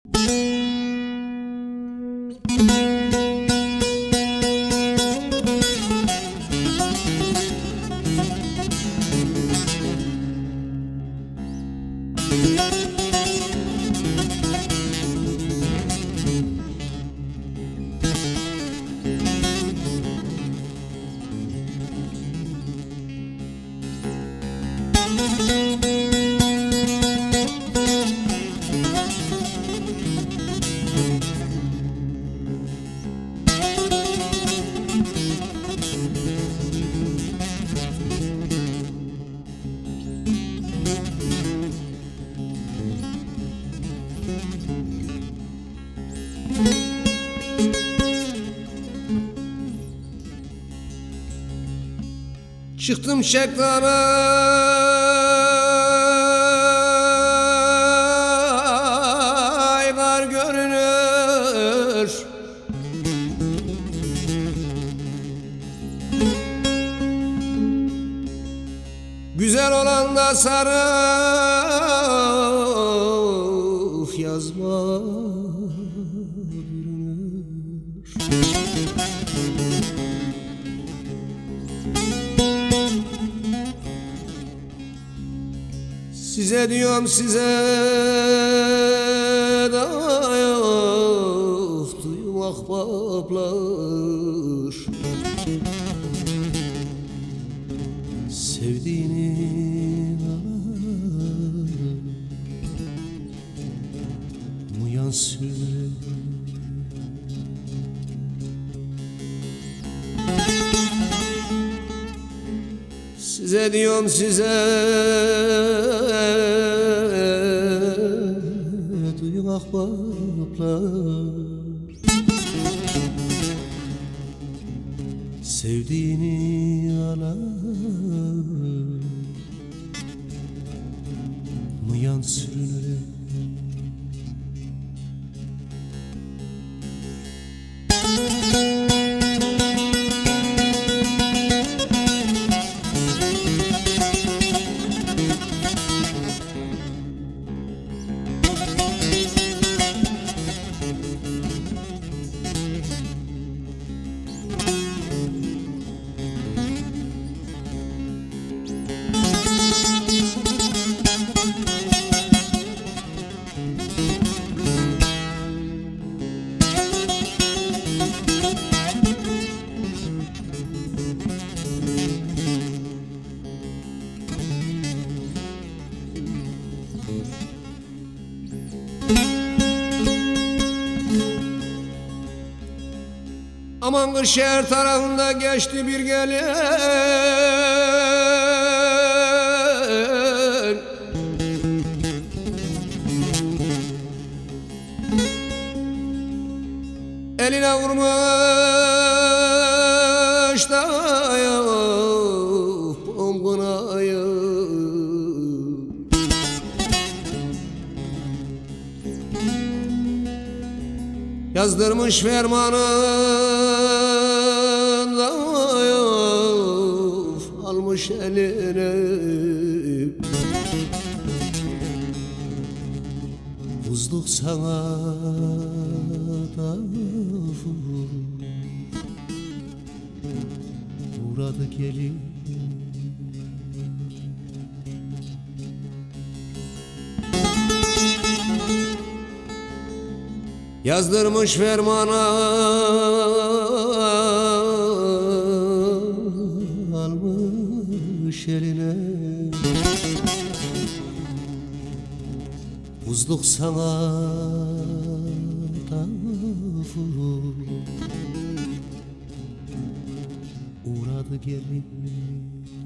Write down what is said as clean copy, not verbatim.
Çıktım şeklere, aylar görünür. Güzel olan da sarı yazma bürünür. Size diyorum size dayak duyum ahbaplar, sevdiğini uyan sürür. Size diyorum size duyun ahbaplar, sevdiğini alan mıyan sürünür. Aman Kırşehir tarafında geçti bir gelin, eline vurmuş da bomgunayı, yazdırmış fermanında almış eline, buzduk sana da uğradı gelin. Yazdırmış fermana almış eline, buzduk sana da uğradı gelin.